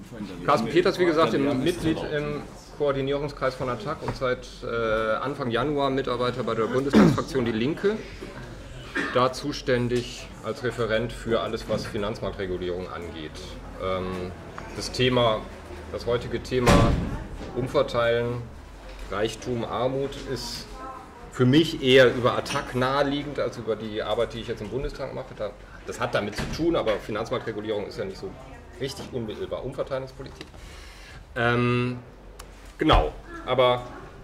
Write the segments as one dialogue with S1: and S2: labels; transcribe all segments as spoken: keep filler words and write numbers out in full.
S1: Carsten Peters, wie gesagt, im Mitglied im Koordinierungskreis von A T T A C und seit äh, Anfang Januar Mitarbeiter bei der Bundestagsfraktion Die Linke. Da zuständig als Referent für alles, was Finanzmarktregulierung angeht. Ähm, das Thema, das heutige Thema Umverteilen, Reichtum, Armut ist für mich eher über A T T A C naheliegend als über die Arbeit, die ich jetzt im Bundestag mache. Das hat damit zu tun, aber Finanzmarktregulierung ist ja nicht so richtig unmittelbar Umverteilungspolitik. Ähm, genau, aber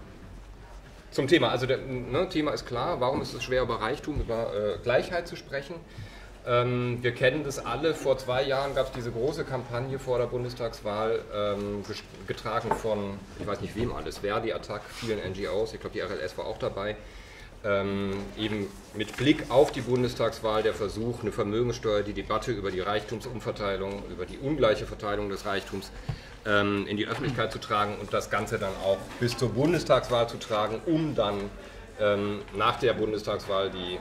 S1: zum Thema. Also das ne, Thema ist klar, warum ist es schwer, über Reichtum, über äh, Gleichheit zu sprechen? Ähm, wir kennen das alle. Vor zwei Jahren gab es diese große Kampagne vor der Bundestagswahl, ähm, getragen von, ich weiß nicht wem alles, Verdi, A T T A C, vielen N G Os, ich glaube die R L S war auch dabei. Ähm, eben mit Blick auf die Bundestagswahl der Versuch, eine Vermögenssteuer, die Debatte über die Reichtumsumverteilung, über die ungleiche Verteilung des Reichtums ähm, in die Öffentlichkeit zu tragen und das Ganze dann auch bis zur Bundestagswahl zu tragen, um dann ähm, nach der Bundestagswahl die,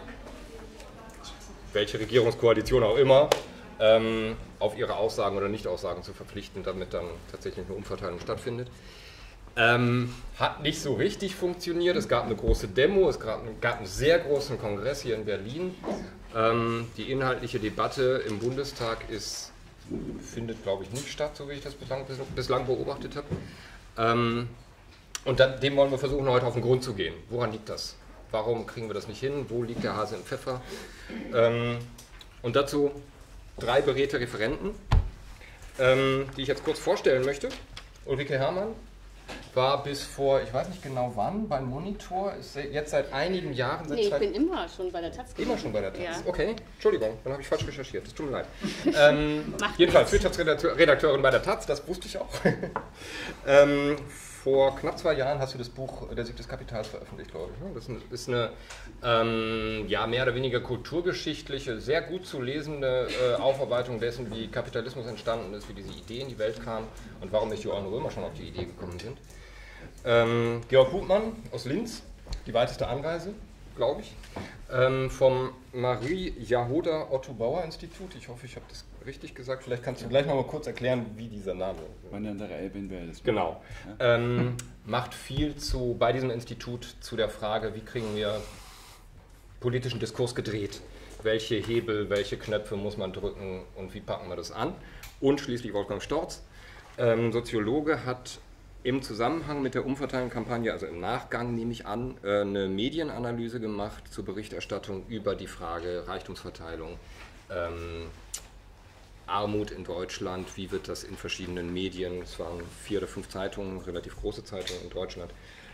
S1: welche Regierungskoalition auch immer, ähm, auf ihre Aussagen oder Nichtaussagen zu verpflichten, damit dann tatsächlich eine Umverteilung stattfindet. Ähm, hat nicht so richtig funktioniert. Es gab eine große Demo, es gab, gab einen sehr großen Kongress hier in Berlin. Ähm, die inhaltliche Debatte im Bundestag ist, findet, glaube ich, nicht statt, so wie ich das bislang, bislang beobachtet habe. Ähm, und dann, dem wollen wir versuchen, heute auf den Grund zu gehen. Woran liegt das? Warum kriegen wir das nicht hin? Wo liegt der Hase im Pfeffer? Ähm, und dazu drei beredte Referenten, ähm, die ich jetzt kurz vorstellen möchte. Ulrike Herrmann war bis vor, ich weiß nicht genau wann, beim Monitor, ist jetzt seit einigen Jahren... Seit
S2: nee, ich bin immer schon bei der Taz.
S1: Immer schon bei der Taz?
S2: Ja.
S1: Okay, Entschuldigung, dann habe ich falsch recherchiert, das tut mir leid. ähm, jedenfalls Wirtschaftsredakteurin bei der Taz, das wusste ich auch. ähm, vor knapp zwei Jahren hast du das Buch Der Sieg des Kapitals veröffentlicht, glaube ich. Das ist eine ähm, ja, mehr oder weniger kulturgeschichtliche, sehr gut zu lesende äh, Aufarbeitung dessen, wie Kapitalismus entstanden ist, wie diese Idee in die Welt kam und warum nicht Johann Römer schon auf die Idee gekommen sind. Ähm, Georg Gutmann aus Linz, die weiteste Anreise, glaube ich, ähm, vom Marie Jahoda Otto Bauer Institut. Ich hoffe, ich habe das richtig gesagt. Vielleicht kannst du gleich noch mal kurz erklären, wie dieser Name ist. Genau. Ja? Ähm, macht viel zu, bei diesem Institut zu der Frage, wie kriegen wir politischen Diskurs gedreht? Welche Hebel, welche Knöpfe muss man drücken und wie packen wir das an? Und schließlich Wolfgang Storz, ähm, Soziologe, hat im Zusammenhang mit der Umverteilungskampagne, also im Nachgang nehme ich an, eine Medienanalyse gemacht zur Berichterstattung über die Frage Reichtumsverteilung, ähm, Armut in Deutschland, wie wird das in verschiedenen Medien, es waren vier oder fünf Zeitungen, relativ große Zeitungen in Deutschland,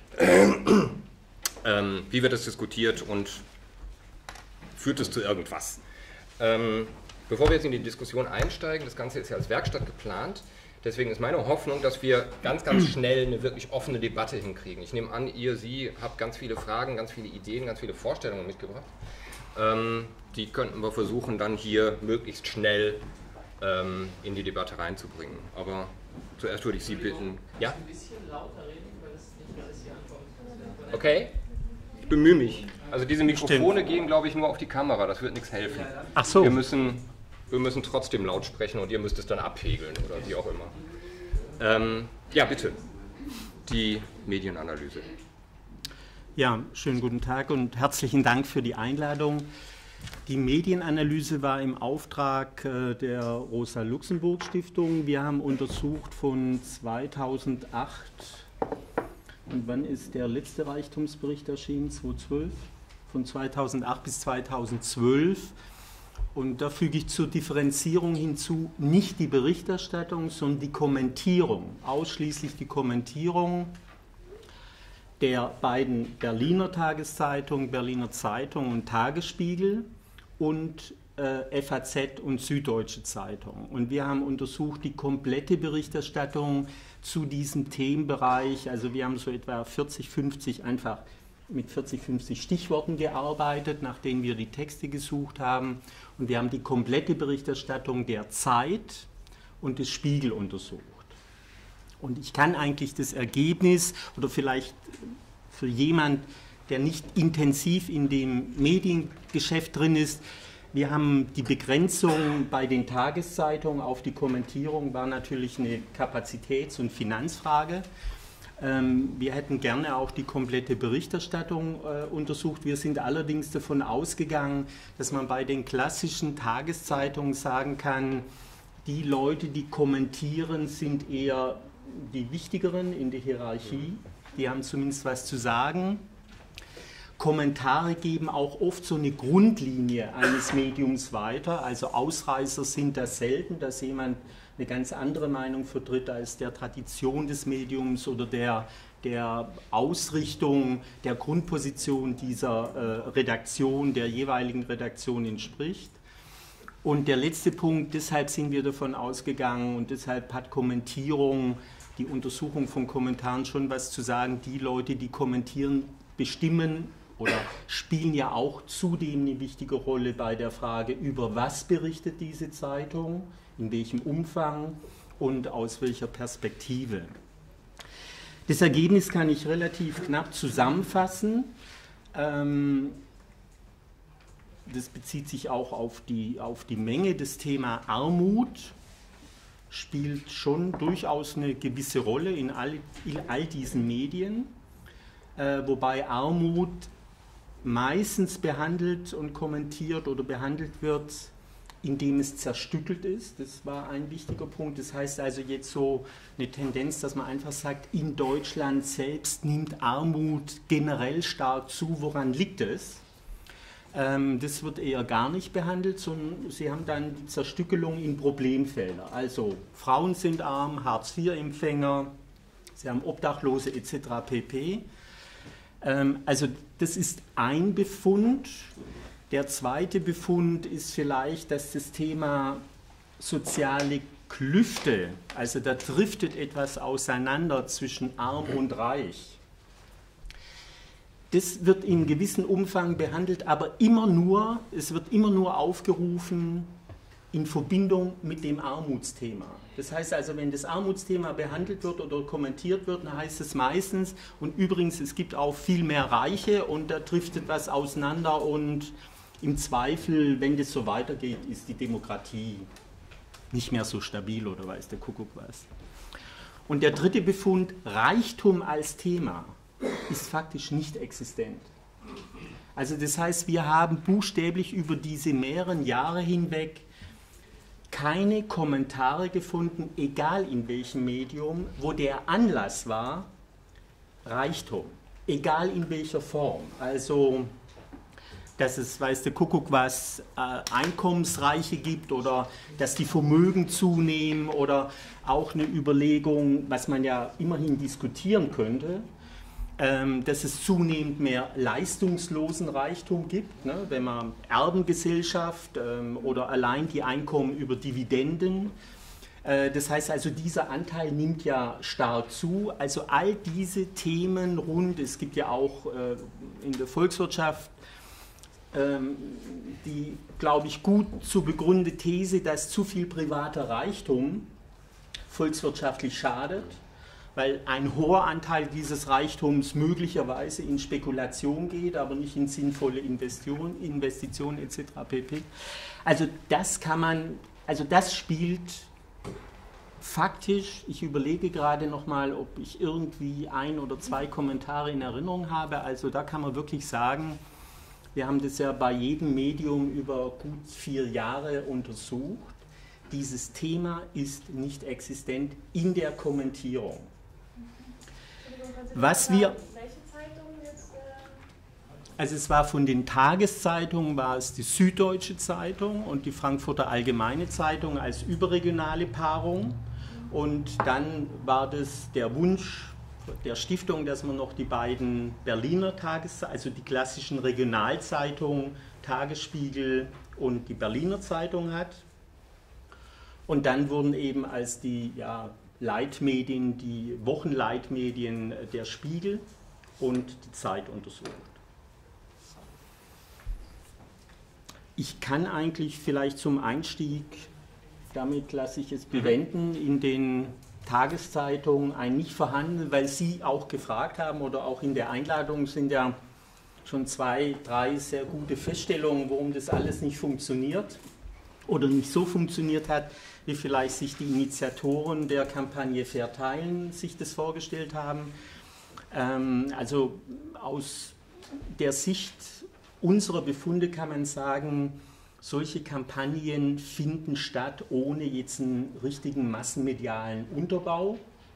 S1: ähm, wie wird das diskutiert und führt es zu irgendwas? Ähm, bevor wir jetzt in die Diskussion einsteigen, das Ganze ist ja als Werkstatt geplant. Deswegen ist meine Hoffnung, dass wir ganz, ganz schnell eine wirklich offene Debatte hinkriegen. Ich nehme an, ihr, Sie habt ganz viele Fragen, ganz viele Ideen, ganz viele Vorstellungen mitgebracht. Ähm, die könnten wir versuchen, dann hier möglichst schnell ähm, in die Debatte reinzubringen. Aber zuerst würde ich Sie bitten. Ja? Ein bisschen lauter reden, weil das nicht alles hier ankommt. Okay, ich bemühe mich. Also diese Mikrofone Stimmt. gehen, glaube ich, nur auf die Kamera. Das wird nichts helfen.
S3: Ach so.
S1: Wir müssen... Wir müssen trotzdem laut sprechen und ihr müsst es dann abpegeln oder wie auch immer. Ähm, ja, bitte, die Medienanalyse.
S3: Ja, schönen guten Tag und herzlichen Dank für die Einladung. Die Medienanalyse war im Auftrag äh, der Rosa-Luxemburg-Stiftung. Wir haben untersucht von zweitausendacht, und wann ist der letzte Reichtumsbericht erschienen? zweitausendzwölf? Von zweitausendacht bis zweitausendzwölf. Und da füge ich zur Differenzierung hinzu, nicht die Berichterstattung, sondern die Kommentierung, ausschließlich die Kommentierung der beiden Berliner Tageszeitungen, Berliner Zeitung und Tagesspiegel und äh, F A Z und Süddeutsche Zeitung. Und wir haben untersucht die komplette Berichterstattung zu diesem Themenbereich, also wir haben so etwa vierzig, fünfzig einfach mit vierzig, fünfzig Stichworten gearbeitet, nach denen wir die Texte gesucht haben. Und wir haben die komplette Berichterstattung der Zeit und des Spiegel untersucht. Und ich kann eigentlich das Ergebnis, oder vielleicht für jemand, der nicht intensiv in dem Mediengeschäft drin ist, Wir haben die Begrenzung bei den Tageszeitungen auf die Kommentierung war natürlich eine Kapazitäts- und Finanzfrage. Ähm, wir hätten gerne auch die komplette Berichterstattung äh, untersucht. Wir sind allerdings davon ausgegangen, dass man bei den klassischen Tageszeitungen sagen kann, die Leute, die kommentieren, sind eher die Wichtigeren in der Hierarchie. Die haben zumindest was zu sagen. Kommentare geben auch oft so eine Grundlinie eines Mediums weiter. Also Ausreißer sind das selten, dass jemand eine ganz andere Meinung vertritt als der Tradition des Mediums oder der, der Ausrichtung, der Grundposition dieser äh, Redaktion, der jeweiligen Redaktion entspricht. Und der letzte Punkt, deshalb sind wir davon ausgegangen und deshalb hat Kommentierung, die Untersuchung von Kommentaren schon was zu sagen. Die Leute, die kommentieren, bestimmen oder spielen ja auch zudem eine wichtige Rolle bei der Frage, über was berichtet diese Zeitung, in welchem Umfang und aus welcher Perspektive. Das Ergebnis kann ich relativ knapp zusammenfassen. Ähm, das bezieht sich auch auf die, auf die Menge. Das Thema Armut spielt schon durchaus eine gewisse Rolle in all, in all diesen Medien, äh, wobei Armut meistens behandelt und kommentiert oder behandelt wird, indem es zerstückelt ist. Das war ein wichtiger Punkt. Das heißt also jetzt so eine Tendenz, dass man einfach sagt, in Deutschland selbst nimmt Armut generell stark zu. Woran liegt es? Ähm, das wird eher gar nicht behandelt, sondern sie haben dann die Zerstückelung in Problemfelder. Also Frauen sind arm, Hartz vier Empfänger, sie haben Obdachlose et cetera pp. Also das ist ein Befund. Der zweite Befund ist vielleicht, dass das Thema soziale Klüfte, also da driftet etwas auseinander zwischen arm und reich. Das wird in gewissem Umfang behandelt, aber immer nur, es wird immer nur aufgerufen in Verbindung mit dem Armutsthema. Das heißt also, wenn das Armutsthema behandelt wird oder kommentiert wird, dann heißt es meistens, und übrigens, es gibt auch viel mehr Reiche und da driftet was auseinander und im Zweifel, wenn das so weitergeht, ist die Demokratie nicht mehr so stabil oder weiß der Kuckuck was. Und der dritte Befund, Reichtum als Thema, ist faktisch nicht existent. Also das heißt, wir haben buchstäblich über diese mehreren Jahre hinweg keine Kommentare gefunden, egal in welchem Medium, wo der Anlass war, Reichtum, egal in welcher Form. Also, dass es, weiß der Kuckuck was, äh, Einkommensreiche gibt oder dass die Vermögen zunehmen oder auch eine Überlegung, was man ja immerhin diskutieren könnte, ähm, dass es zunehmend mehr leistungslosen Reichtum gibt, ne, wenn man Erbengesellschaft ähm, oder allein die Einkommen über Dividenden. Äh, das heißt also, dieser Anteil nimmt ja stark zu. Also all diese Themen rund, es gibt ja auch äh, in der Volkswirtschaft ähm, die, glaube ich, gut zu begründete These, dass zu viel privater Reichtum volkswirtschaftlich schadet, weil ein hoher Anteil dieses Reichtums möglicherweise in Spekulation geht, aber nicht in sinnvolle Investitionen, Investitionen et cetera pp. Also das kann man, also das spielt faktisch, ich überlege gerade nochmal, ob ich irgendwie ein oder zwei Kommentare in Erinnerung habe, also da kann man wirklich sagen, wir haben das ja bei jedem Medium über gut vier Jahre untersucht, dieses Thema ist nicht existent in der Kommentierung. Was wir, also es war von den Tageszeitungen, war es die Süddeutsche Zeitung und die Frankfurter Allgemeine Zeitung als überregionale Paarung und dann war das der Wunsch der Stiftung, dass man noch die beiden Berliner Tageszeitungen, also die klassischen Regionalzeitungen, Tagesspiegel und die Berliner Zeitung hat. Und dann wurden eben als die ja, Leitmedien, die Wochenleitmedien der Spiegel und die Zeit untersucht. Ich kann eigentlich vielleicht zum Einstieg, damit lasse ich es bewenden, in den Tageszeitungen ein nicht vorhanden, weil Sie auch gefragt haben oder auch in der Einladung sind ja schon zwei, drei sehr gute Feststellungen, warum das alles nicht funktioniert oder nicht so funktioniert hat, wie vielleicht sich die Initiatoren der Kampagne Fair Teilen sich das vorgestellt haben. Ähm, also aus der Sicht unserer Befunde kann man sagen, solche Kampagnen finden statt ohne jetzt einen richtigen massenmedialen Unterbau.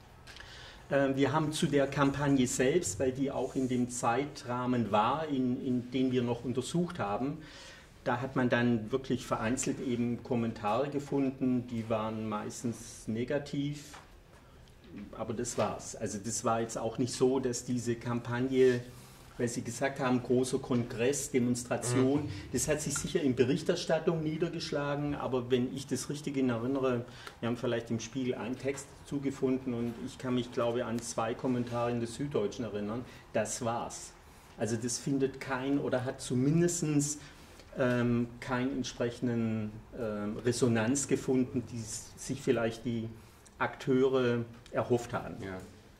S3: Äh, wir haben zu der Kampagne selbst, weil die auch in dem Zeitrahmen war, in, in den wir noch untersucht haben, da hat man dann wirklich vereinzelt eben Kommentare gefunden, die waren meistens negativ, aber das war's. Also das war jetzt auch nicht so, dass diese Kampagne, weil Sie gesagt haben, großer Kongress, Demonstration, das hat sich sicher in Berichterstattung niedergeschlagen, aber wenn ich das richtig in erinnere, wir haben vielleicht im Spiegel einen Text zugefunden und ich kann mich, glaube ich, an zwei Kommentare in der Süddeutschen erinnern, das war's. Also das findet kein oder hat zumindest ähm, keinen entsprechenden ähm, Resonanz gefunden, die sich vielleicht die Akteure erhofft haben.
S1: Ja.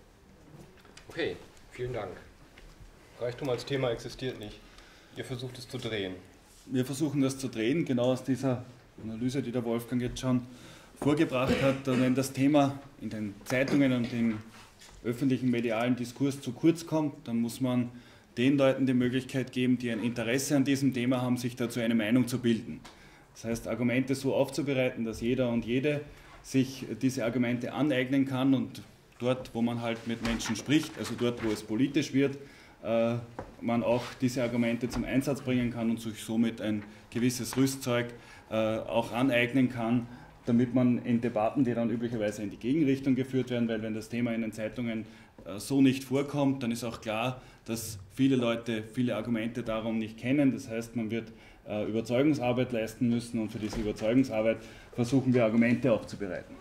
S1: Okay, vielen Dank. Reichtum als Thema existiert nicht. Ihr versucht es zu drehen.
S2: Wir versuchen das zu drehen, genau aus dieser Analyse, die der Wolfgang jetzt schon vorgebracht hat. Wenn das Thema in den Zeitungen und im öffentlichen medialen Diskurs zu kurz kommt, dann muss man den Leuten die Möglichkeit geben, die ein Interesse an diesem Thema haben, sich dazu eine Meinung zu bilden. Das heißt, Argumente so aufzubereiten, dass jeder und jede sich diese Argumente aneignen kann und dort, wo man halt mit Menschen spricht, also dort, wo es politisch wird, äh, man auch diese Argumente zum Einsatz bringen kann und sich somit ein gewisses Rüstzeug äh, auch aneignen kann, damit man in Debatten, die dann üblicherweise in die Gegenrichtung geführt werden, weil wenn das Thema in den Zeitungen äh, so nicht vorkommt, dann ist auch klar, dass viele Leute viele Argumente darum nicht kennen. Das heißt, man wird äh, Überzeugungsarbeit leisten müssen und für diese Überzeugungsarbeit versuchen wir Argumente aufzubereiten.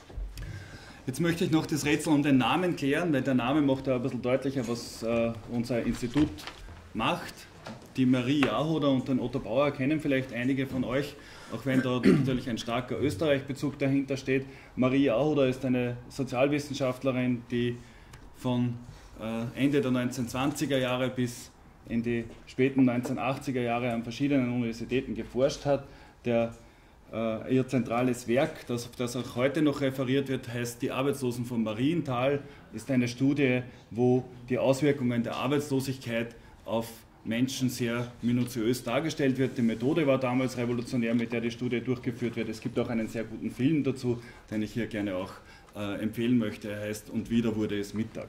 S2: Jetzt möchte ich noch das Rätsel um den Namen klären, weil der Name macht da ein bisschen deutlicher, was äh, unser Institut macht. Die Marie Jahoder und den Otto Bauer kennen vielleicht einige von euch, auch wenn da natürlich ein starker Österreich-Bezug dahinter steht. Marie Jahoder ist eine Sozialwissenschaftlerin, die von äh, Ende der neunzehnhundertzwanziger Jahre bis in die späten neunzehnhundertachtziger Jahre an verschiedenen Universitäten geforscht hat. Der Uh, ihr zentrales Werk, das, auf das auch heute noch referiert wird, heißt Die Arbeitslosen von Marienthal, ist eine Studie, wo die Auswirkungen der Arbeitslosigkeit auf Menschen sehr minutiös dargestellt wird. Die Methode war damals revolutionär, mit der die Studie durchgeführt wird. Es gibt auch einen sehr guten Film dazu, den ich hier gerne auch uh, empfehlen möchte. Er heißt Und wieder wurde es Mittag.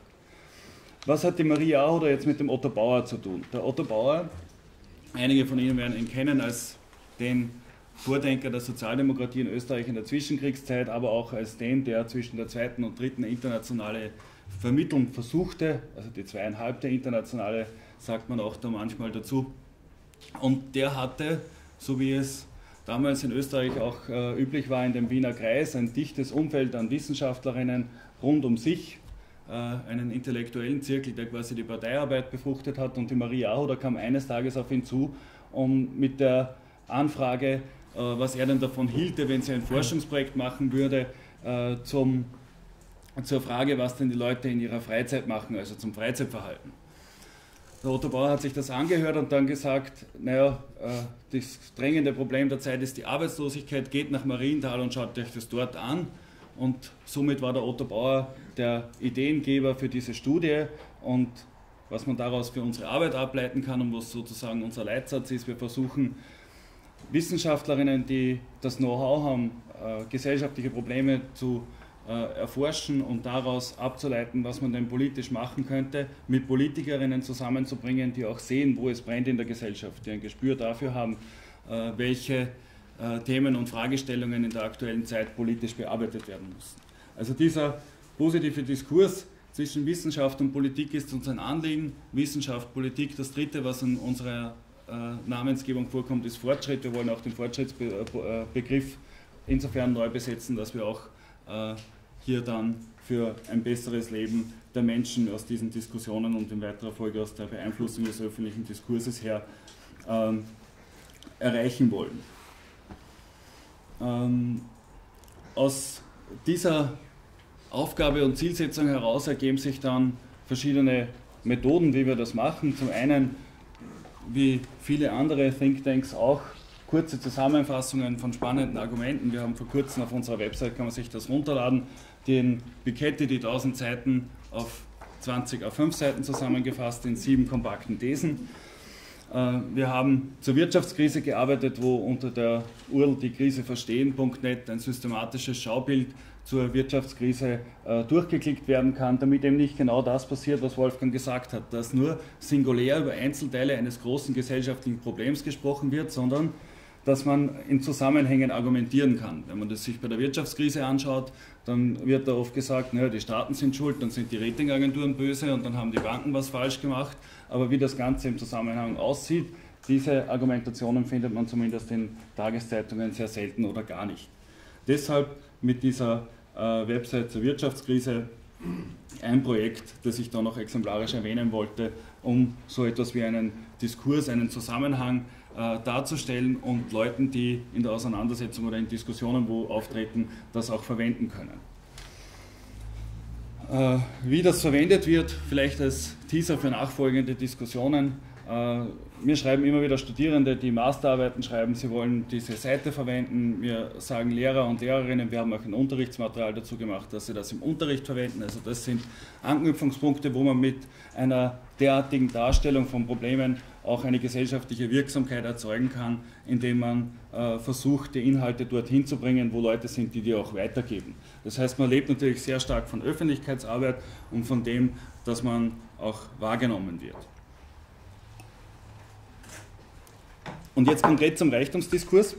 S2: Was hat die Marie Jahoder jetzt mit dem Otto Bauer zu tun? Der Otto Bauer, einige von Ihnen werden ihn kennen als den Vordenker der Sozialdemokratie in Österreich in der Zwischenkriegszeit, aber auch als den, der zwischen der zweiten und dritten internationale Vermittlung versuchte, also die zweieinhalbte internationale, sagt man auch da manchmal dazu. Und der hatte, so wie es damals in Österreich auch äh, üblich war, in dem Wiener Kreis ein dichtes Umfeld an Wissenschaftlerinnen rund um sich, äh, einen intellektuellen Zirkel, der quasi die Parteiarbeit befruchtet hat. Und die Marie Jahoder kam eines Tages auf ihn zu, um mit der Anfrage, was er denn davon hielte, wenn sie ein Forschungsprojekt machen würde, äh, zum, zur Frage, was denn die Leute in ihrer Freizeit machen, also zum Freizeitverhalten. Der Otto Bauer hat sich das angehört und dann gesagt, naja, äh, das drängende Problem der Zeit ist die Arbeitslosigkeit, geht nach Marienthal und schaut euch das dort an. Und somit war der Otto Bauer der Ideengeber für diese Studie und was man daraus für unsere Arbeit ableiten kann und was sozusagen unser Leitsatz ist, wir versuchen, Wissenschaftlerinnen, die das Know-how haben, äh, gesellschaftliche Probleme zu äh, erforschen und daraus abzuleiten, was man denn politisch machen könnte, mit Politikerinnen zusammenzubringen, die auch sehen, wo es brennt in der Gesellschaft, die ein Gespür dafür haben, äh, welche äh, Themen und Fragestellungen in der aktuellen Zeit politisch bearbeitet werden müssen. Also dieser positive Diskurs zwischen Wissenschaft und Politik ist uns ein Anliegen. Wissenschaft, Politik, das Dritte, was in unserer Äh, Namensgebung vorkommt, ist Fortschritt. Wir wollen auch den Fortschrittsbegriff insofern neu besetzen, dass wir auch äh, hier dann für ein besseres Leben der Menschen aus diesen Diskussionen und in weiterer Folge aus der Beeinflussung des öffentlichen Diskurses her ähm, erreichen wollen. Ähm, aus dieser Aufgabe und Zielsetzung heraus ergeben sich dann verschiedene Methoden, wie wir das machen. Zum einen wie viele andere Thinktanks auch kurze Zusammenfassungen von spannenden Argumenten. Wir haben vor kurzem auf unserer Website, kann man sich das runterladen, den Piketty, die tausend Seiten auf zwanzig A fünf Seiten zusammengefasst in sieben kompakten Thesen. Wir haben zur Wirtschaftskrise gearbeitet, wo unter der U R L die Krise verstehen Punkt net ein systematisches Schaubild zur Wirtschaftskrise äh, durchgeklickt werden kann, damit eben nicht genau das passiert, was Wolfgang gesagt hat, dass nur singulär über Einzelteile eines großen gesellschaftlichen Problems gesprochen wird, sondern dass man in Zusammenhängen argumentieren kann. Wenn man das sich bei der Wirtschaftskrise anschaut, dann wird da oft gesagt, naja, die Staaten sind schuld, dann sind die Ratingagenturen böse und dann haben die Banken was falsch gemacht. Aber wie das Ganze im Zusammenhang aussieht, diese Argumentationen findet man zumindest in Tageszeitungen sehr selten oder gar nicht. Deshalb mit dieser äh, Website zur Wirtschaftskrise ein Projekt, das ich da noch exemplarisch erwähnen wollte, um so etwas wie einen Diskurs, einen Zusammenhang äh, darzustellen und Leuten, die in der Auseinandersetzung oder in Diskussionen wo auftreten, das auch verwenden können. Äh, wie das verwendet wird, vielleicht als Teaser für nachfolgende Diskussionen. Äh, mir schreiben immer wieder Studierende, die Masterarbeiten schreiben, sie wollen diese Seite verwenden. Mir sagen Lehrer und Lehrerinnen, wir haben auch ein Unterrichtsmaterial dazu gemacht, dass sie das im Unterricht verwenden. Also das sind Anknüpfungspunkte, wo man mit einer derartigen Darstellung von Problemen auch eine gesellschaftliche Wirksamkeit erzeugen kann, indem man äh, versucht, die Inhalte dorthin zu bringen, wo Leute sind, die die auch weitergeben. Das heißt, man lebt natürlich sehr stark von Öffentlichkeitsarbeit und von dem, dass man auch wahrgenommen wird. Und jetzt konkret zum Reichtumsdiskurs.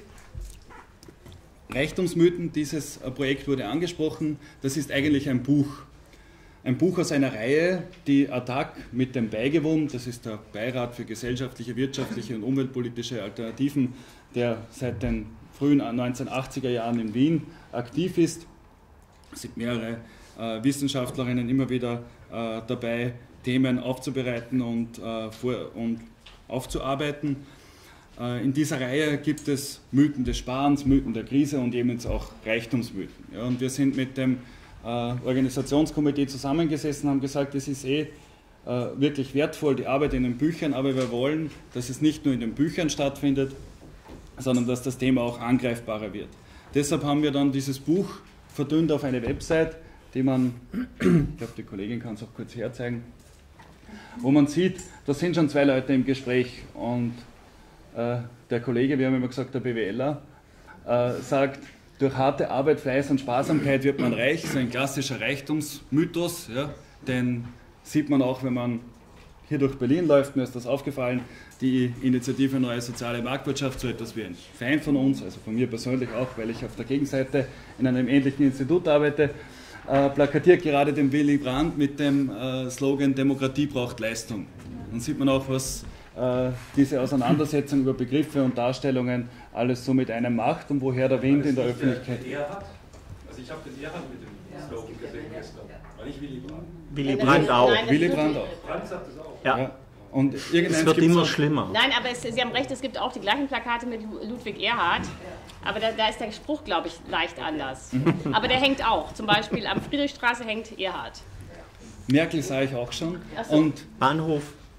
S2: Reichtumsmythen, dieses Projekt wurde angesprochen, das ist eigentlich ein Buch. Ein Buch aus einer Reihe, die A T A C mit dem B E G E W U M, das ist der Beirat für gesellschaftliche, wirtschaftliche und umweltpolitische Alternativen, der seit den frühen neunzehnhundertachtziger Jahren in Wien aktiv ist. Es sind mehrere äh, Wissenschaftlerinnen immer wieder äh, dabei, Themen aufzubereiten und, äh, vor, und aufzuarbeiten. In dieser Reihe gibt es Mythen des Sparens, Mythen der Krise und eben jetzt auch Reichtumsmythen. Ja, und wir sind mit dem äh, Organisationskomitee zusammengesessen, haben gesagt, es ist eh äh, wirklich wertvoll, die Arbeit in den Büchern, aber wir wollen, dass es nicht nur in den Büchern stattfindet, sondern dass das Thema auch angreifbarer wird. Deshalb haben wir dann dieses Buch verdünnt auf eine Website, die man, ich glaube, die Kollegin kann es auch kurz herzeigen, wo man sieht, da sind schon zwei Leute im Gespräch und der Kollege, wir haben immer gesagt, der BWLer, äh, sagt, durch harte Arbeit, Fleiß und Sparsamkeit wird man reich. Das ist ein klassischer Reichtumsmythos, ja, den sieht man auch, wenn man hier durch Berlin läuft, mir ist das aufgefallen, die Initiative Neue Soziale Marktwirtschaft, so etwas wie ein Feind von uns, also von mir persönlich auch, weil ich auf der Gegenseite in einem ähnlichen Institut arbeite, äh, plakatiert gerade den Willy Brandt mit dem äh, Slogan Demokratie braucht Leistung. Dann sieht man auch, was diese Auseinandersetzung über Begriffe und Darstellungen alles so mit einem macht und woher der Wind in der Öffentlichkeit...
S4: Also ich habe den Erhard mit dem Slogan gesehen gestern, aber nicht Willy Brandt.
S3: Willy Brandt auch.
S4: Nein,
S2: Willy Brandt auch.
S4: Brandt sagt es auch.
S3: Ja.
S2: Ja. Und
S3: es wird immer auch schlimmer.
S5: Nein, aber es, Sie haben recht, es gibt auch die gleichen Plakate mit Ludwig Erhard, aber da, da ist der Spruch, glaube ich, leicht anders. Aber der hängt auch, zum Beispiel am Friedrichstraße hängt Erhard.
S2: Merkel sah ich auch schon.
S5: So.
S2: Und
S3: Bahnhof.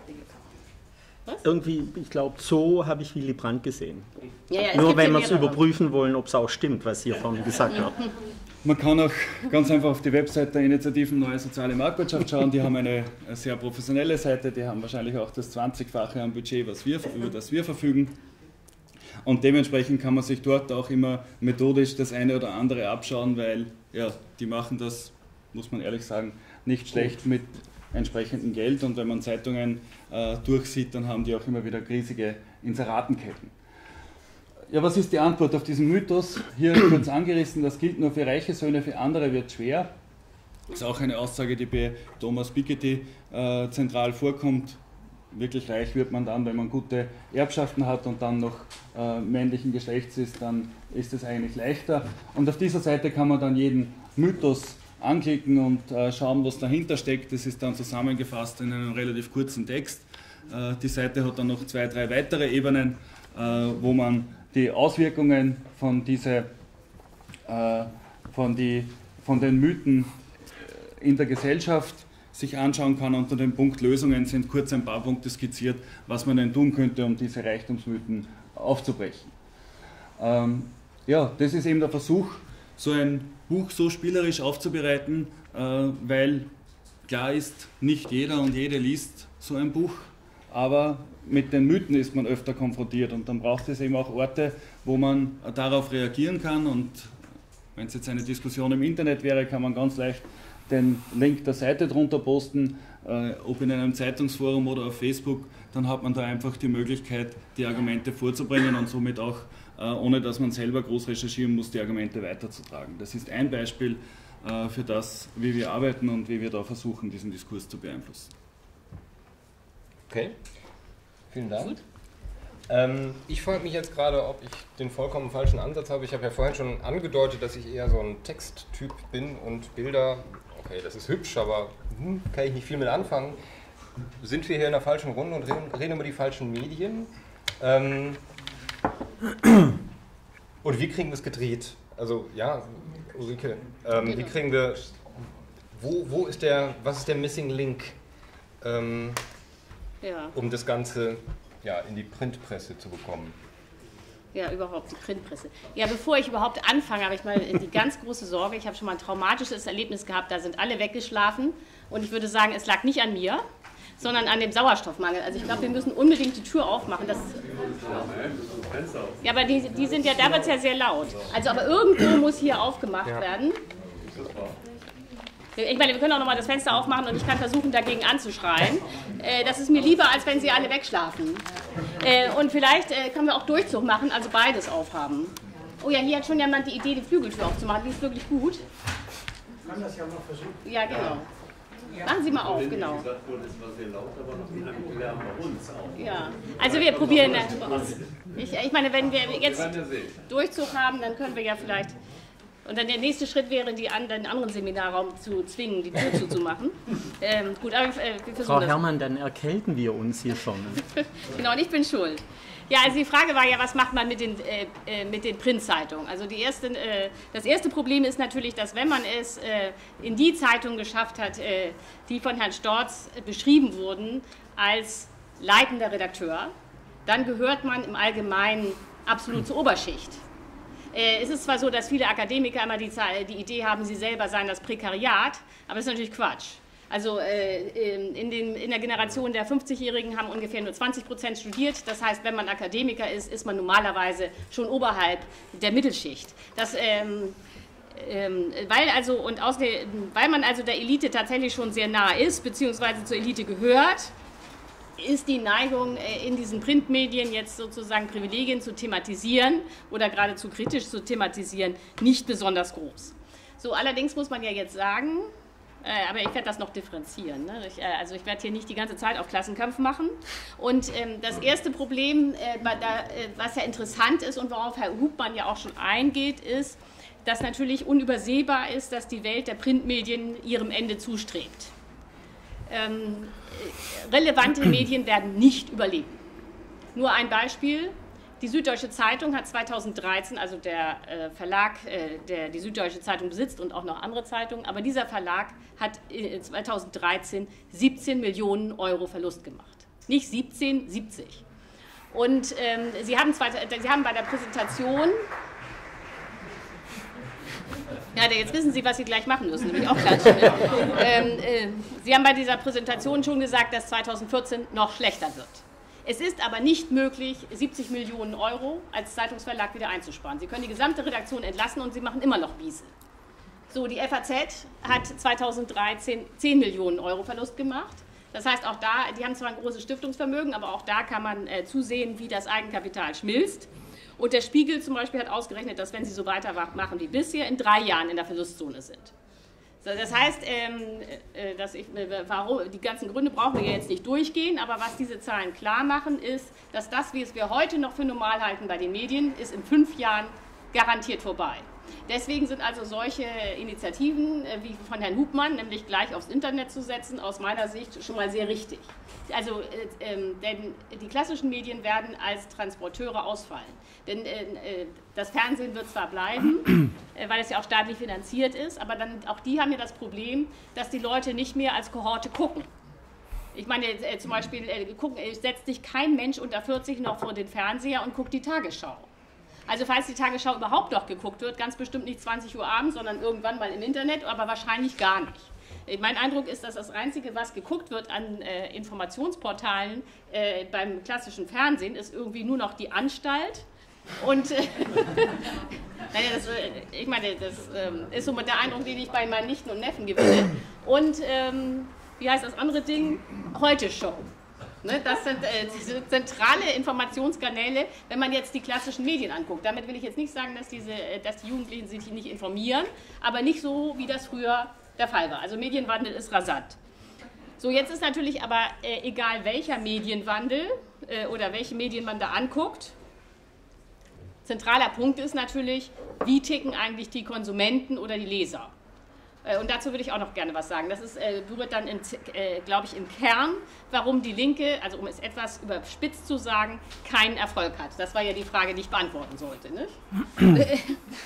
S5: Was?
S3: Irgendwie, ich glaube, so habe ich Willy Brandt gesehen.
S5: Ja, ja,
S3: Nur wenn wir es überprüfen wollen, ob es auch stimmt, was hier vorhin gesagt wird.
S2: man kann auch ganz einfach auf die Website der Initiativen Neue Soziale Marktwirtschaft schauen. Die haben eine sehr professionelle Seite, die haben wahrscheinlich auch das zwanzigfache am Budget, was wir, über das wir verfügen. Und dementsprechend kann man sich dort auch immer methodisch das eine oder andere abschauen, weil ja, die machen das, muss man ehrlich sagen, nicht schlecht mit entsprechendem Geld. Und wenn man Zeitungen äh, durchsieht, dann haben die auch immer wieder riesige Inseratenketten. Ja, was ist die Antwort auf diesen Mythos? Hier kurz angerissen, das gilt nur für reiche Söhne, für andere wird schwer. Das ist auch eine Aussage, die bei Thomas Piketty äh, zentral vorkommt. Wirklich reich wird man dann, wenn man gute Erbschaften hat und dann noch äh, männlichen Geschlechts ist, dann ist es eigentlich leichter. Und auf dieser Seite kann man dann jeden Mythos anklicken und äh, schauen, was dahinter steckt. Das ist dann zusammengefasst in einem relativ kurzen Text. Äh, die Seite hat dann noch zwei, drei weitere Ebenen, äh, wo man die Auswirkungen von, diese, äh, von, die, von den Mythen in der Gesellschaft sich anschauen kann. Unter dem Punkt Lösungen sind kurz ein paar Punkte skizziert, was man denn tun könnte, um diese Reichtumsmythen aufzubrechen. Ähm, ja, das ist eben der Versuch, so ein Buch so spielerisch aufzubereiten, äh, weil klar ist, nicht jeder und jede liest so ein Buch, aber mit den Mythen ist man öfter konfrontiert und dann braucht es eben auch Orte, wo man darauf reagieren kann, und wenn es jetzt eine Diskussion im Internet wäre, kann man ganz leicht den Link der Seite drunter posten, äh, ob in einem Zeitungsforum oder auf Facebook, dann hat man da einfach die Möglichkeit, die Argumente vorzubringen und somit auch, äh, ohne dass man selber groß recherchieren muss, die Argumente weiterzutragen. Das ist ein Beispiel äh, für das, wie wir arbeiten und wie wir da versuchen, diesen Diskurs zu beeinflussen.
S1: Okay, vielen Dank. Ähm, ich frage mich jetzt gerade, ob ich den vollkommen falschen Ansatz habe. Ich habe ja vorhin schon angedeutet, dass ich eher so ein Texttyp bin und Bilder, okay, das ist hübsch, aber hm, kann ich nicht viel mit anfangen. Sind wir hier in der falschen Runde und reden, reden über die falschen Medien? Ähm, und wie kriegen wir es gedreht? Also ja, Ulrike, ähm, wie kriegen wir, wo, wo ist der, was ist der Missing Link, ähm, ja. um das Ganze ja, in die Printpresse zu bekommen?
S5: Ja, überhaupt die Printpresse. Ja, bevor ich überhaupt anfange, habe ich mal die ganz große Sorge. Ich habe schon mal ein traumatisches Erlebnis gehabt, da sind alle weggeschlafen und ich würde sagen, es lag nicht an mir, sondern an dem Sauerstoffmangel. Also ich glaube, wir müssen unbedingt die Tür aufmachen. Das ja, aber die, die sind ja, da wird es ja sehr laut. Also aber irgendwo muss hier aufgemacht ja. werden. Ich meine, wir können auch nochmal das Fenster aufmachen und ich kann versuchen, dagegen anzuschreien. Äh, das ist mir lieber, als wenn sie alle wegschlafen. Äh, und vielleicht äh, können wir auch Durchzug machen, also beides aufhaben. Oh ja, hier hat schon jemand die Idee, die Flügeltür aufzumachen. Die ist wirklich gut.
S6: Ich kann das ja mal versuchen.
S5: Ja, genau. Machen Sie mal auf, genau. Ja, also wir probieren. Ich, ich meine, wenn wir jetzt Durchzug haben, dann können wir ja vielleicht. Und dann der nächste Schritt wäre, die an, den anderen Seminarraum zu zwingen, die Tür zuzumachen. Ähm, gut, aber äh, wir versuchen
S3: Frau
S5: das.
S3: Herrmann, dann erkälten wir uns hier schon.
S5: Genau, und ich bin schuld. Ja, also die Frage war ja, was macht man mit den, äh, mit den Printzeitungen? Also die erste, äh, das erste Problem ist natürlich, dass wenn man es äh, in die Zeitungen geschafft hat, äh, die von Herrn Storz äh, beschrieben wurden als leitender Redakteur, dann gehört man im Allgemeinen absolut zur Oberschicht. Äh, es ist zwar so, dass viele Akademiker immer die, die Idee haben, sie selber seien das Prekariat, aber das ist natürlich Quatsch. Also äh, in, den, in der Generation der fünfzigjährigen haben ungefähr nur zwanzig Prozent studiert. Das heißt, wenn man Akademiker ist, ist man normalerweise schon oberhalb der Mittelschicht. Das, ähm, ähm, weil, also, und außerdem, weil man also der Elite tatsächlich schon sehr nah ist, beziehungsweise zur Elite gehört, ist die Neigung äh, in diesen Printmedien jetzt sozusagen Privilegien zu thematisieren oder geradezu kritisch zu thematisieren, nicht besonders groß. So, allerdings muss man ja jetzt sagen, aber ich werde das noch differenzieren. Ne? Ich, also ich werde hier nicht die ganze Zeit auf Klassenkampf machen. Und ähm, das erste Problem, äh, da, äh, was ja interessant ist und worauf Herr Hubmann ja auch schon eingeht, ist, dass natürlich unübersehbar ist, dass die Welt der Printmedien ihrem Ende zustrebt. Ähm, relevante Medien werden nicht überleben. Nur ein Beispiel. Die Süddeutsche Zeitung hat zweitausenddreizehn, also der äh, Verlag, äh, der die Süddeutsche Zeitung besitzt und auch noch andere Zeitungen, aber dieser Verlag hat äh, zweitausenddreizehn siebzehn Millionen Euro Verlust gemacht. Nicht siebzehn, siebzig. Und ähm, Sie, haben zwei, Sie haben bei der Präsentation, ja, jetzt wissen Sie, was Sie gleich machen müssen, nämlich auch gleich. ähm, äh, Sie haben bei dieser Präsentation schon gesagt, dass zweitausendvierzehn noch schlechter wird. Es ist aber nicht möglich, siebzig Millionen Euro als Zeitungsverlag wieder einzusparen. Sie können die gesamte Redaktion entlassen und Sie machen immer noch Miese. So, die F A Z hat zweitausenddreizehn zehn Millionen Euro Verlust gemacht. Das heißt, auch da, die haben zwar ein großes Stiftungsvermögen, aber auch da kann man äh, zusehen, wie das Eigenkapital schmilzt. Und der Spiegel zum Beispiel hat ausgerechnet, dass wenn sie so weitermachen wie bisher, in drei Jahren in der Verlustzone sind. Das heißt, ähm, dass ich, warum, die ganzen Gründe brauchen wir jetzt nicht durchgehen, aber was diese Zahlen klar machen, ist, dass das, wie es wir heute noch für normal halten bei den Medien, ist in fünf Jahren garantiert vorbei. Deswegen sind also solche Initiativen äh, wie von Herrn Hubmann, nämlich gleich aufs Internet zu setzen, aus meiner Sicht schon mal sehr richtig. Also, äh, äh, denn die klassischen Medien werden als Transporteure ausfallen. Denn äh, das Fernsehen wird zwar bleiben, äh, weil es ja auch staatlich finanziert ist, aber dann auch die haben ja das Problem, dass die Leute nicht mehr als Kohorte gucken. Ich meine, äh, zum Beispiel äh, gucken, äh, setzt sich kein Mensch unter vierzig noch vor den Fernseher und guckt die Tagesschau. Also falls die Tagesschau überhaupt noch geguckt wird, ganz bestimmt nicht zwanzig Uhr abends, sondern irgendwann mal im Internet, aber wahrscheinlich gar nicht. Mein Eindruck ist, dass das Einzige, was geguckt wird an äh, Informationsportalen äh, beim klassischen Fernsehen, ist irgendwie nur noch die Anstalt. Und äh, naja, das, äh, ich meine, das äh, ist so der Eindruck, den ich bei meinen Nichten und Neffen gewinne. Und ähm, wie heißt das andere Ding? Heute-Show. Ne, das sind äh, diese zentrale Informationskanäle, wenn man jetzt die klassischen Medien anguckt. Damit will ich jetzt nicht sagen, dass, diese, dass die Jugendlichen sich nicht informieren, aber nicht so, wie das früher der Fall war. Also Medienwandel ist rasant. So, jetzt ist natürlich aber äh, egal, welcher Medienwandel äh, oder welche Medien man da anguckt. Zentraler Punkt ist natürlich, wie ticken eigentlich die Konsumenten oder die Leser. Und dazu würde ich auch noch gerne was sagen. Das ist, äh, berührt dann, äh, glaube ich, im Kern, warum die Linke, also um es etwas überspitzt zu sagen, keinen Erfolg hat. Das war ja die Frage, die ich beantworten sollte. Nicht?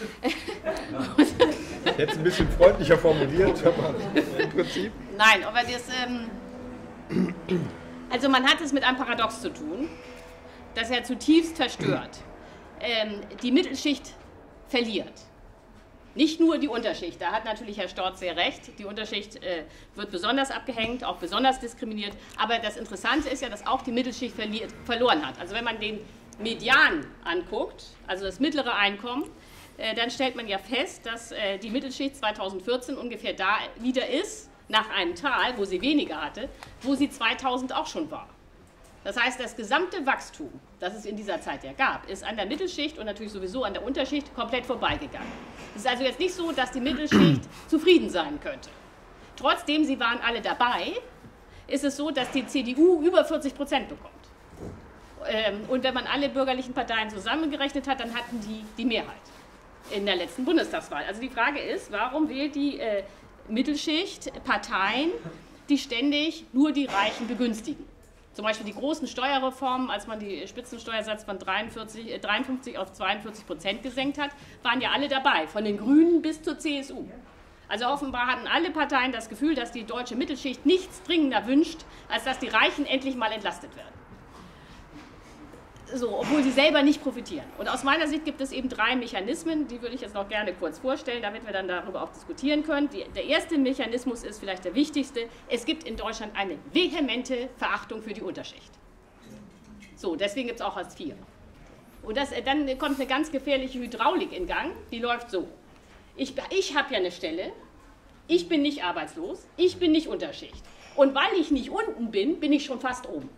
S1: Jetzt ein bisschen freundlicher formuliert, aber im Prinzip.
S5: Nein, aber das, ähm, also man hat es mit einem Paradox zu tun, das er zutiefst verstört. Ähm, die Mittelschicht verliert. Nicht nur die Unterschicht, da hat natürlich Herr Storz sehr recht, die Unterschicht äh, wird besonders abgehängt, auch besonders diskriminiert, aber das Interessante ist ja, dass auch die Mittelschicht verliert, verloren hat. Also wenn man den Median anguckt, also das mittlere Einkommen, äh, dann stellt man ja fest, dass äh, die Mittelschicht zweitausendvierzehn ungefähr da wieder ist, nach einem Tal, wo sie weniger hatte, wo sie zweitausend auch schon war. Das heißt, das gesamte Wachstum, das es in dieser Zeit ja gab, ist an der Mittelschicht und natürlich sowieso an der Unterschicht komplett vorbeigegangen. Es ist also jetzt nicht so, dass die Mittelschicht zufrieden sein könnte. Trotzdem, sie waren alle dabei, ist es so, dass die C D U über vierzig Prozent bekommt. Und wenn man alle bürgerlichen Parteien zusammengerechnet hat, dann hatten die die Mehrheit in der letzten Bundestagswahl. Also die Frage ist, warum wählt die äh, Mittelschicht Parteien, die ständig nur die Reichen begünstigen? Zum Beispiel die großen Steuerreformen, als man den Spitzensteuersatz von dreiundvierzig, äh, dreiundfünfzig auf zweiundvierzig Prozent gesenkt hat, waren ja alle dabei, von den Grünen bis zur C S U. Also offenbar hatten alle Parteien das Gefühl, dass die deutsche Mittelschicht nichts dringender wünscht, als dass die Reichen endlich mal entlastet werden. So, obwohl sie selber nicht profitieren. Und aus meiner Sicht gibt es eben drei Mechanismen, die würde ich jetzt noch gerne kurz vorstellen, damit wir dann darüber auch diskutieren können. Die, der erste Mechanismus ist vielleicht der wichtigste. Es gibt in Deutschland eine vehemente Verachtung für die Unterschicht. So, deswegen gibt es auch Hartz vier. Und das, dann kommt eine ganz gefährliche Hydraulik in Gang, die läuft so. Ich, ich habe ja eine Stelle, ich bin nicht arbeitslos, ich bin nicht Unterschicht. Und weil ich nicht unten bin, bin ich schon fast oben.